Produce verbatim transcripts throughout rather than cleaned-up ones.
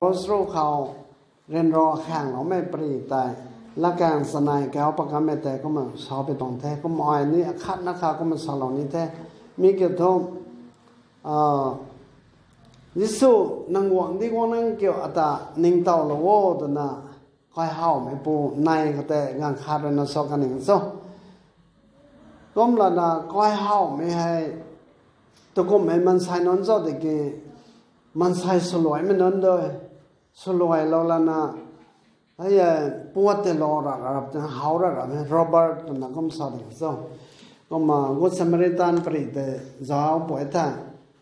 รู้เขาเรียนรอแข่งเราไม่ปรีแต่ละการสนายแก้วประกันไม่แต่ก็มาสอบไปตรงแท้ก็มอยนี่คัดนะคะก็มาสอนเหล่านี้แท้มีเกี่ยวกับยิสุนังหวังที่ว่านั่งเกี่ยวอัตาหนึ่งเต่าละโว้ตัวน่ะคอยเห่าไม่ปูในก็แต่งานขาดเป็นสองกันหนึ่งโซ่ก็มันน่ะคอยเห่าไม่ให้ตัวก็ไม่มันใส่นอนโซ่แต่กี้มันใส่สลวยไม่นอนเลยสลวยเราละน่ะไอ้ปวดเตลอระรับจะเห่าระรับโรเบิร์ตตัวน่ะก็มาสอนโซ่ก็มากุศลมริตันปริเตจ้าวป่วยท่า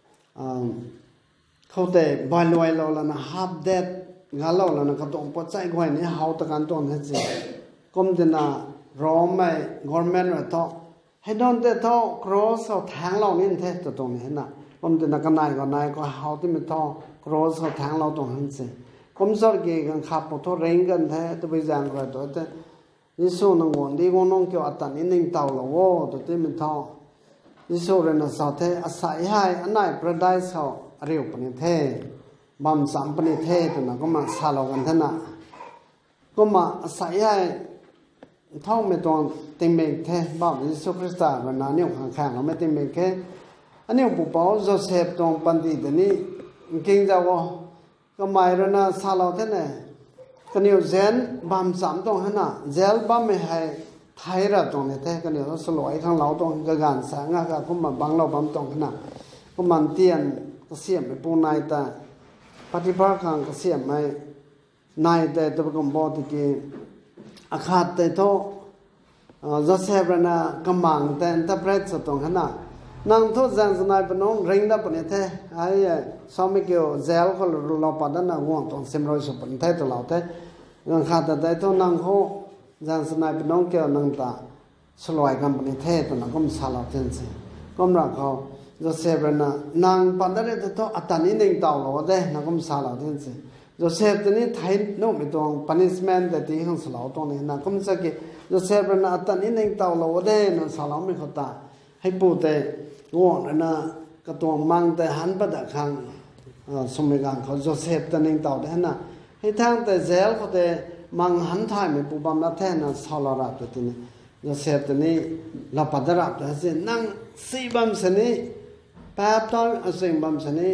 เขาแต่บอยลอยเราละนะฮับเด็ดงาเราละนะก็ต้องปวดใจกว่านี้เฮาตะการตัวนั้นสิก็มันจะน่ะร้องไม่กอร์เมนต์ว่าท้อให้ดอนเตท้อครอสเอาแทงเรานี่แท้ตัวตรงนี้นะก็มันจะน่ะกันนายก็นายก็เฮาที่มันท้อครอสเอาแทงเราตรงนั้นสิก็มันสอนเกี่ยวกับขับปวดท้อเร่งกันแท้ตัวไปจางก็ตัวแต่ยิสูนังวนดีก็น้องเกี่ยวอัตนินึงเต่าละโว้ตัวที่มันท้อยิสูเรนสาวเทอาศัยให้อันไหนประได้สาวเรียวปนิเทบำสามปนิเทตัวนั้นก็มาสาลกันท่านะก็มาอาศัยให้ท่องไม่ตรงเต็มเมฆเทบ้ายิสุคริสต์วันนั้นเนี่ยข้างๆเราไม่เต็มเมฆเทอันนี้ปุ๊บเอาโจเซฟตรงปันติตัวนี้เก่งจังวะก็หมายรนะสาลท่านเนี่ยก็เนี่ยเจนบำสามตรงท่านะเจลบำไม่ให้ไทยระตรงนี้เทก็เนี่ยสลวยข้างเราตรงกระการแสงอ่ะก็มาบังเราบำตรงท่านะก็มันเตียนก็เสียมไปปูนายแต่ปฏิภาคังก็เสียมไม่นายแต่ตัวกบฏที่อาคาแต่โตโจเซฟนะกำมังแต่อันตรายสุดตรงขนาดนั่งทุกอย่างสนายเป็นน้องเร่งได้ปนิเทไอ้สามีเกี่ยวเซลก็เราปัดนั่นนะง่วงตรงเซมรอยสุปนิเทตัวเราแต่นั่งขาดแต่โตนั่งเขาอย่างสนายเป็นน้องเกี่ยวนั่งตาสลายกันปนิเทตัวนั้นก็มีสาระเจนสิก็มันเขาโจเซฟนะนางปัดได้ตัวอัตนินึงเต่าเราได้นั่งก็มีสาระเจนสิโจเซฟตัวนี้ไทยโน้มไปตรง punishment แต่ที่ข้างสลาวตรงนี้นั่งก็มีสักกี่โจเซฟนะอัตนินึงเต่าเราได้นั่งสลาวไม่เข้าตาให้ปูแต่ง่วงนะก็ตัวมังแต่หันประดักขังสมัยก่อนเขาโจเซฟตัวนึงเต่าได้นะให้ทางแต่เซลเขาแต่มังหันท้ายไม่ปูบำนัดแท้นั่งสลารับตัวนี้โจเซฟตัวนี้เราปัดรับตัวนี้นั่งสี่บัมสนี้แป๊บตอนสิ่งบัมสนี้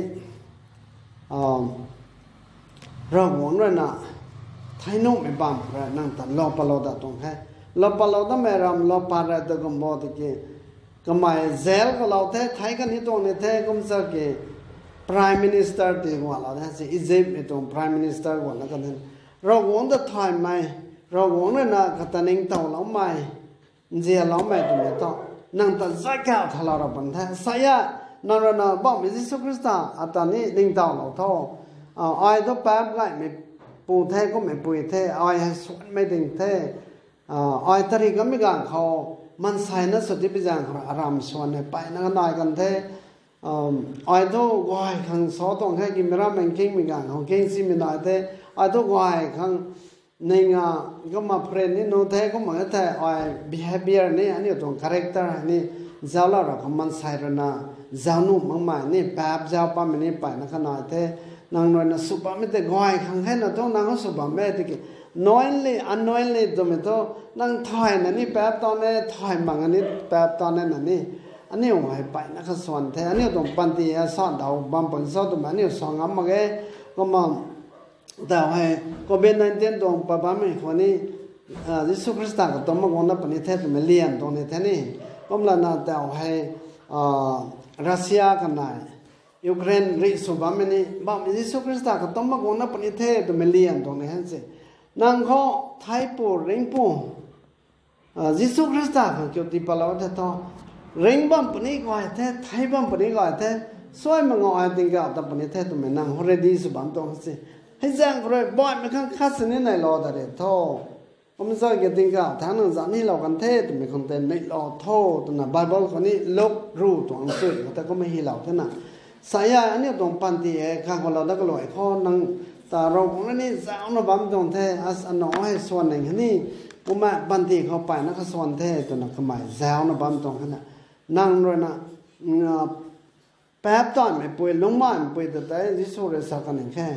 เราหวนเลยนะไทยนุ่มไม่บัมเลยนั่งตัดล้อปลอดตรงแค่ล้อปลอดไม่รำล้อปลาอะไรตัวก็บอกที่กี่ก็หมายเซลก็เราเท่ไทยกันนี่ตรงนี้เท่ก็มันสักกี่ prime minister ที่หัวเราเนี่ยสิอียิปต์นี่ตรง prime minister หัวแล้วกันเราหวนแต่ไทยไม่เราหวนเลยนะก็ตัดนิ่งเต่าเราไม่เจียเราไม่ตรงนี้ต่อนั่งตัดใจแก้วทะเลาะกันแท้สายนรนาบอกมิจิสุคริสต์อัตานี้นิ่งเต่าเราท่อไอ้ตัวแป๊บไงไม่ปูเท่ก็ไม่ปูเท่ไอ้ให้สวนไม่ดึงเท่ไอ้ตรีก็ไม่กันเขามันใส่นักสุดที่เป็นอย่างอารามสวนไปนั่งนายกันเท่ไอ้ตัววายขังสอตรงให้กินไม่รับมันเก่งไม่กันเขาเก่งสิไม่ได้เท่ไอ้ตัววายขังในงาก็มาเพลนนี่โน้ตเท่ก็เหมือนเท่ไอ้ behavior นี่อันนี้ตรง character นี่เจ้าเราเขามันใส่ระนาเจ้านุ่มมากมายนี่แป๊บเจ้าป้ามันนี่ไปนักนายเท่นางน้อยน่ะสุบะไม่แต่ก้อยขังให้น่ะต้องนางก็สุบะแม่ที่กี่น้อยเลยอันน้อยเลยตัวไม่ต้องนางถอยน่ะนี่แป๊บตอนนี้ถอยมังอันนี้แป๊บตอนนั้นน่ะนี่อันนี้หายไปนักสวนแท้อันนี้ตรงปันตีสอนดาวบำเพ็ญสอนตัวมันนี่สองงามมาแกก็มาแต่ให้ก็เป็นนั่นเตียนตรงป้าป้าไม่คนนี้ยิสุคริสต์ก็ต้องมาคนนั้นปณิเทศมาเลี้ยงตรงนี้แท้นี่ก็มาหน้าแต่ให้รัสเซียกันนายยูเครนริสุบามินีบ้ายิสุคริสต์ก็ต้องมาคนนั้นปณิเทศมาเลี้ยงตรงนี้เห็นสินั่งเขาไทยปูเริงปูยิสุคริสต์ก็เกี่ยวกับปลาวเท่าเริงบ้านปนิก็ไอ้เท่ไทยบ้านปนิก็ไอ้เท่สวยมันก็ไอ้ติงก็แต่ปนิเทศตัวมันนั่งเขาเรดีสุบานตรงสิให้แจ้งเขาเลยบ่อยไม่ข้างคัสนี่ในรอแต่เด็ดท่อผมจะเกี่ยวติงก็ทางนั้นจากนี้เรากันเทศตัวมันคอนเทนต์ในรอท่อตัวน่ะไบเบิลคนนี้ลบรูตัวอังกฤษแต่ก็ไม่ให้เราเท่านั้นสายอันนี้ตรงปันตีเอข้างของเราได้ก็ลอยข้อนั่งแต่เราของนี่สาวน่ะบัมตรงเทอัสอันน้อยส่วนหนึ่งนี่ก็มาปันตีเข้าไปนักส่วนเทตัวน่ะขมายสาวน่ะบัมตรงขนาดนั่งเลยนะแป๊บตอนไม่ป่วยลงมาไม่ป่วยแต่แต่ที่สุดเลยสักกันหนึ่งแค่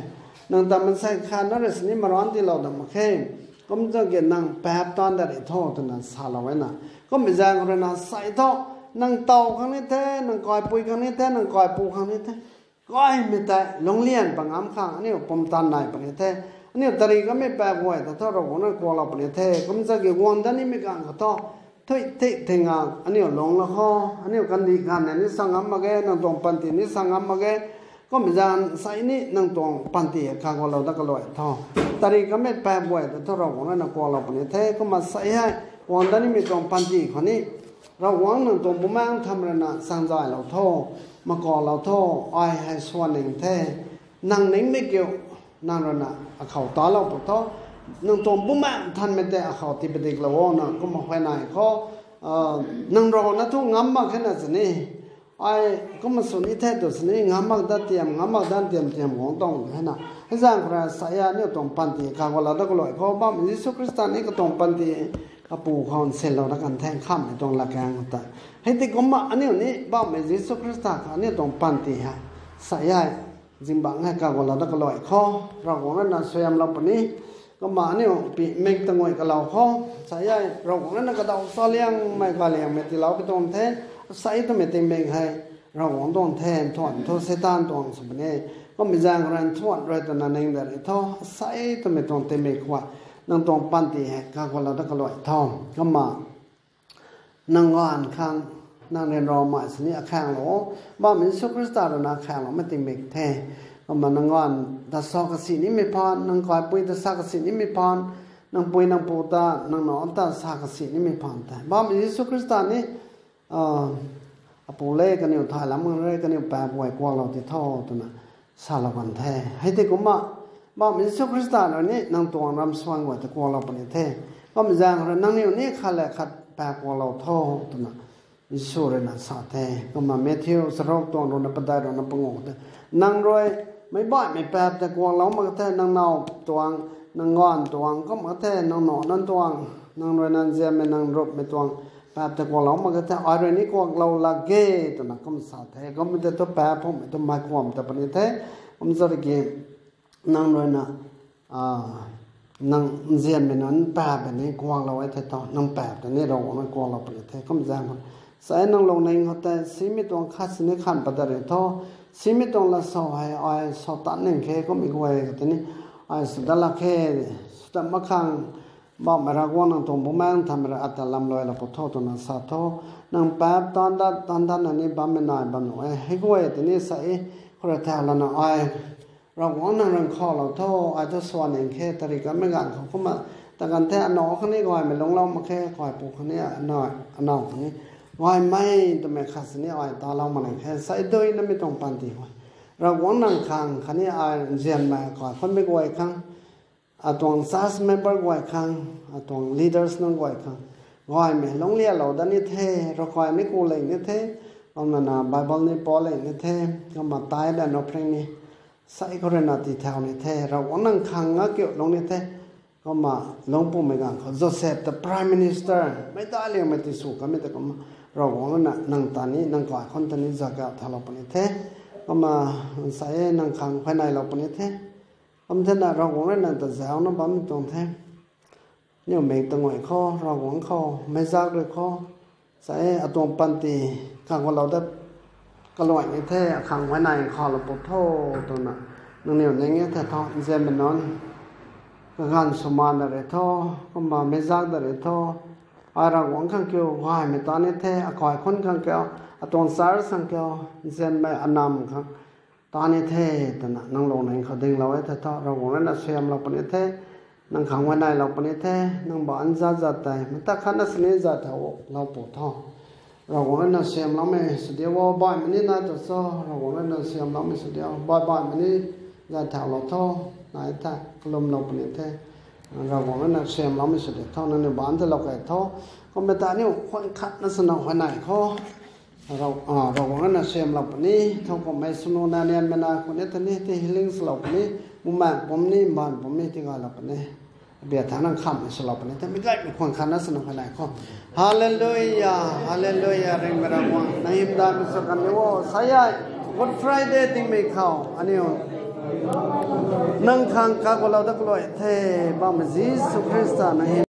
นังตามันใส่ขานนั่นสินี่มาร้อนที่เราดำมาเข้ก็มันจะเกิดนังแป๊บตอนได้ท่อตัวนั้นสาเราไว้น่ะก็ไม่แจ้งคนนั้นใส่ท่อนังเตาครั้งนี้แท้นังกอยปุยครั้งนี้แท้นังกอยปูครั้งนี้แท้ก้อยไม่แต่โรงเรียนปังอ้ำข้างอันนี้ผมตันนายปนิเทอันนี้ตรีก็ไม่แปลบ่อยแต่ถ้าเราคนนั้นกลัวเราปนิเทก็มันจะเกี่ยววันด้านนี้ไม่กันก็ต้องทุยทิเทงานอันนี้ลงละข้ออันนี้กันดีกันอันนี้สังกัมมาแกนังตรงปันตินี้สังกัมมาแกก็ไม่จานใส่นี่นังตรงปันติข้างเราตะกลอยท่อตรีก็ไม่แปลบ่อยแต่ถ้าเราคนนั้นกลัวเราปนิเทก็มาใส่ให้วันด้านนี้ไม่ตรงปันติคนนี้เราหวังนังตรงบุ้มแม่ทำอะไรนะสร้างใจเราท่อมาก่อเราท่ออ้อยให้ส่วนหนึ่งแท้นั่งนิ่งไม่เกี่ยวนั่งรนะเขาตาเราปวดท้อนั่งตรงบุ้มแม่ทันไม่ได้เขาที่เป็นเด็กเราว่าก็มาภายในเขานั่งรอนะทุกงำมากขนาดนี้ไอ้ก็มาสนิทแท้ตัวสนิทงำมากด้านเตรียมงำมากด้านเตรียมเตรียมของต้องให้นะให้สร้างกระสายเนี่ยตรงปันติข้าวเราตะกลอยเขาบ้ามิสุคริสตานี่ก็ตรงปันติกระปูเขาเสร็จเราตะกันแทงข้ามตรงหลักการต่างให้ติก็มาอันนี้นี่บ้ามิสุคริสตาอันนี้ตรงปันติฮะสายจิงบังให้ข้าวเราตะกลอยเขาเราของนั้นนะสวยเราปนี้ก็มาอันนี้ปีเมฆตั้งไว้กับเราเขาสายเราของนั้นก็ดาวซอเลี้ยงไม่ก็เลี้ยงไม่ติเราไปตรงแทนใส่ตัวเมติเมฆให้เราของตรงแทนถอนทศตานตรงสมนี้ก็มีจางรันถอนไรตัวนั้นเองแต่ท่อใส่ตัวเมตรงเตเมฆว่านั่งตรงปันติให้ข้าวเราตะกลอยท่อก็มานั่งอ่านข้างนั่งเรียนรอมาสนี้ข้างหลวบ้ามิสุคริสตาเราหน้าข้างหลวไม่ติเมฆแท้ก็มานั่งอ่านดัชกสินี้ไม่พอนั่งคอยปุยดัชกสินี้ไม่พอนั่งปุยนั่งปูตานั่งนอนดัชกสินี้ไม่พอแต่บ้ามิสุคริสตานี่เอ่อปูเล่กันอยู่ถ่ายแล้วมึงเล่กันอยู่แปลบ่อยกว่าเราที่ท่อตัวน่ะสารวันแท้ให้ที่กูมาบ้ามิสุคริสตาเรานี่นั่งตัวรำสว่างกว่าจะกว่าเราปนิเทก็มีจางเรานั่งอยู่นี่ขัดแหละขัดแปลกว่าเราท่อตัวน่ะมิสุเรนัสาเทก็มาเมทิวสโรกตัวโดนปัดได้โดนปังงเตนั่งรวยไม่บ่อยไม่แปลแต่กว่าเรามาแท้นั่งเนาตัวนั่งงอนตัวก็มาแท้นั่งหนอนั่งตัวนั่งรวยนั่งเจียไม่นั่งรบไม่ตัวแปลแต่กว่าเรามาแท้อะไรนี่กว่าเราละเกตัวน่ะก็มีสาเทก็มีแต่ตัวแปลผมไม่ตัวหมายความแต่ปนิเทผมจะเรียกนั่งรวยน่ะอ่านั่งเจียไม่นั้นแปลแบบนี้กว่าเราไอ้แต่ต่อนั่งแปลแต่นี่เราไม่กว่าเราปนิเทก็มีจางใส่นั่งลงในหัวใจสิมิตรงคัดสินิขันปัตตาเรท่อสิมิตรงละสาวให้ไอ้สาวตันหนึ่งเคก็มีกวยแต่นี่ไอ้สุดละเคสุดมะขังบอกมารักว่านั่งตรงบุแมงทำอะไรอัตลำลอยละปทอตัวนั้นสาทอนั่งแป๊บตอนดัดตอนดัดอันนี้บัมไม่นายบัมหน่อยให้กวยแต่นี่ใส่คนละแถวละนะไอ้เราว่านั่งรังคอเราท่อไอ้ตัวส่วนหนึ่งเคตริกันไม่กันเขาก็มาแต่กันแท้อันนอข้างนี้กวยไม่ลงเรามาแค่กวยปูข้างนี้อันนออันนอข้างนี้วายไม่ตัวแม่ขัดนี่วายตาเรามันแค่ใส่ด้วยนั่นไม่ต้องปันตีวายเราวันนั่งค้างคันนี้อ่านเจียนมาก่อนคนไม่กวยค้างอ่ะตรงซัสเมมเบอร์กวยค้างอ่ะตรงลีดเดอร์สนั่งกวยค้างวายไม่ลงเลี้ยเราดันนี่เท่เราคอยไม่กูเลยนี่เท่เอาหน้าไบเบิลนี่ปอเลยนี่เท่ก็มาตายแล้วนอเพลงนี้ใส่คนนาติเท่านี่เท่เราวันนั่งค้างก็เกี่ยวลงนี่เท่ก็มาลงปุ่มไม่กันเขาโจเซฟ the prime minister ไม่ได้เลยไม่ติดสุขก็ไม่แต่ก็มาเราหวังว่านั่งตานี้นั่งก่อนคนตานี้จะกล่าวทาเราปนิเทก็มาใส่นั่งขังภายในเราปนิเทก็มันจะเราหวังว่านั่งแต่เช้าน้ำปั๊มตรงเทเนี่ยเมฆตะงอยข้อเราหวังข้อไม่ซักด้วยข้อใส่อตรงปันตีขังว่าเราได้กระลอยในเทขังภายในคอเราปวดโทตัวน่ะนั่งเนี่ยอย่างเงี้ยแต่ท้อเจมันนอนก็งานสมานอะไรท้อก็มาไม่ซักอะไรท้ออาเราหวังข้างเกี่ยววายไม่ตอนนี้เท่อคอยคนข้างเกี่ยวอตรงสารสังเกี่ยวเส้นไม่อนามครับตอนนี้เท่แต่น่ะนั่งลงในเขาดึงเราไว้แต่ท้อเราหวังว่าน่ะเสียมเราปนิเท่นั่งขังไว้ในเราปนิเท่นั่งบ้านจัดจัดแต่มันตั้งขันนัสนิจัดเท่าเราปวดท้อเราหวังว่าน่ะเสียมเราไม่สุดเดียวว่าบ้านมันนี่น่าจะซ้อเราหวังว่าน่ะเสียมเราไม่สุดเดียวบ้านบ้านมันนี่จัดเท่าเราท้อนายท่ากลมเราปนิเท่เราบอกว่านักเสียมเราไม่สุดเท่านั้นในบ้านที่เราแก่ท่อก็ไม่ตาเนี่ยคนขัดนักสนองคนไหนเขาเราอ่าเราบอกว่านักเสียมเราปนี้เขาก็ไม่สนุนนาเนียนไม่นาคนนี้ท่านนี้ที่ฮิลิงสลับปนี้มุมแม่ผมนี่บ้านผมนี่ที่ก็เราปนี้เบียดทางนั่งคำสลับปนี้แต่ไม่ได้เป็นคนขัดนักสนองคนไหนเขาฮาเลลูยาฮาเลลูยาเร่งมาราวันในอิมดามิสกันเนี่ยว่าสาย Good Friday ที่ไม่เข้าอันนี้นังคังกากวลาดักลอยเทบามจีสุคริสตานะ